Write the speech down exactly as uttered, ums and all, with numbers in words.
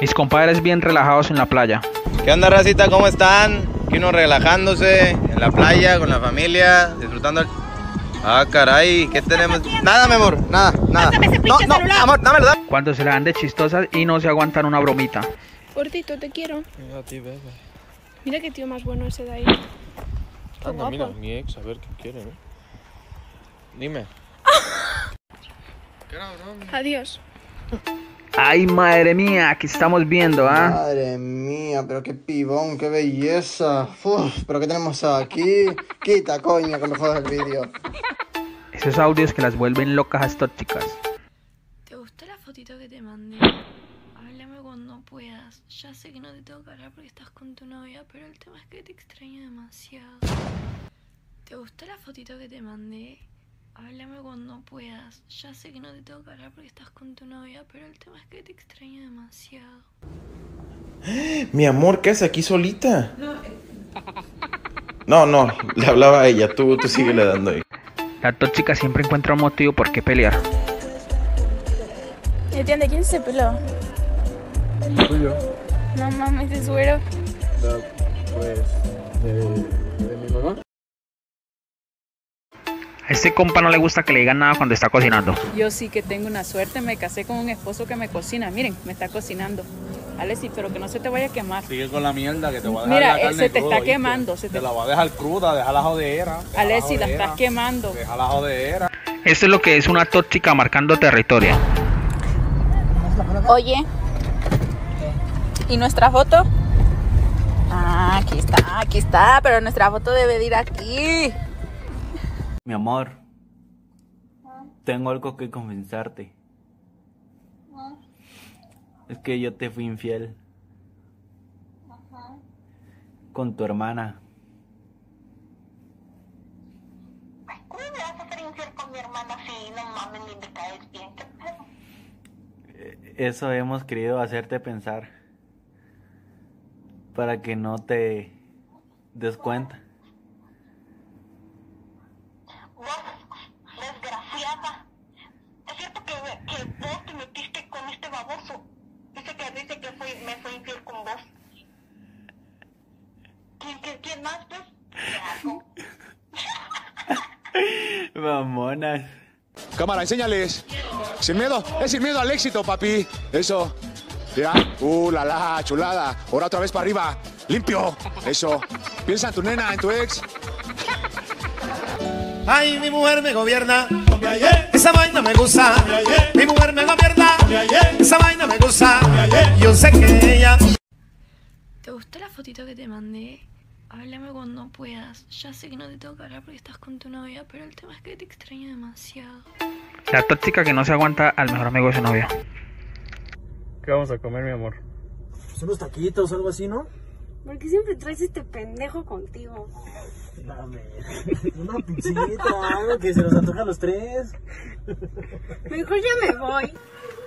Mis compadres bien relajados en la playa. ¿Qué onda, racita? ¿Cómo están? Aquí uno relajándose en la playa con la familia, disfrutando el... Ah, caray, ¿qué tenemos? Nada, mi amor, nada, nada. No, no, amor, dámelo, dámelo. Cuando se la dan de chistosas y no se aguantan una bromita. Gordito, te quiero. Mira a ti, bebé. Mira qué tío más bueno ese de ahí. Qué Anda, mira, guapo. mi ex, a ver qué quiere, ¿no? Dime. ¿Qué era, bro? Adiós. Ay, madre mía, aquí estamos viendo, ¿ah? Madre mía, pero qué pibón, qué belleza. Uf, pero qué tenemos aquí. Quita, coño, que me jodas el vídeo. Esos audios que las vuelven locas a estas chicas. ¿Te gustó la fotito que te mandé? Háblame cuando puedas. Ya sé que no te tengo que hablar porque estás con tu novia, pero el tema es que te extraño demasiado. ¿Te gustó la fotito que te mandé? Háblame cuando puedas. Ya sé que no te tengo que hablar porque estás con tu novia, pero el tema es que te extraño demasiado. Mi amor, ¿qué haces aquí solita? No, no, le hablaba a ella, tú, tú síguele dando ahí. La tóxica siempre encuentra un motivo por qué pelear. ¿De quién se peló? Fui yo. No mames, es güero. Pues, de, de mi mamá. A este compa no le gusta que le digan nada cuando está cocinando. Yo sí que tengo una suerte, me casé con un esposo que me cocina. Miren, me está cocinando. Alexi, pero que no se te vaya a quemar. Sigue con la mierda que te voy a dejar Mira, la carne se te cruda, está ¿oíste? quemando. Se te... Te la voy a dejar cruda, deja la jodera. deja Alexi, la jodera, estás quemando. Deja la jodera. Esto es lo que es una tóxica marcando territorio. Oye, ¿y nuestra foto? Ah, aquí está, aquí está, pero nuestra foto debe de ir aquí. Mi amor, tengo algo que confesarte. Es que yo te fui infiel. Con tu hermana. ¿Cómo me vas a hacer infiel con mi hermana si no mames ni me caes bien? ¿Qué pedo? Eso hemos querido hacerte pensar. Para que no te des cuenta. Vos, desgraciada. Es cierto que, que vos te metiste con este baboso. Dice que dice que fui, me fue infiel con vos. ¿Quién, quién, quién más, pues? ¿Qué hago? Mamonas. Cámara, enséñales. Sin miedo, es sin miedo al éxito, papi. Eso. Ya. Uh, la la, chulada. Ahora otra vez para arriba. Limpio. Eso. Piensa en tu nena, en tu ex. Ay, mi mujer me gobierna. Esa vaina me gusta. Mi mujer me gobierna. Esa vaina me gusta. Yo sé que ella. ¿Te gustó la fotito que te mandé? Háblame cuando puedas. Ya sé que no te tengo que hablar porque estás con tu novia, pero el tema es que te extraño demasiado. La tóxica que no se aguanta al mejor amigo de su novia. ¿Qué vamos a comer, mi amor? Pues unos taquitos o algo así, ¿no? ¿Por qué siempre traes este pendejo contigo? Dame. Una pizzita, algo que se nos antoja a los tres. Mejor ya me voy.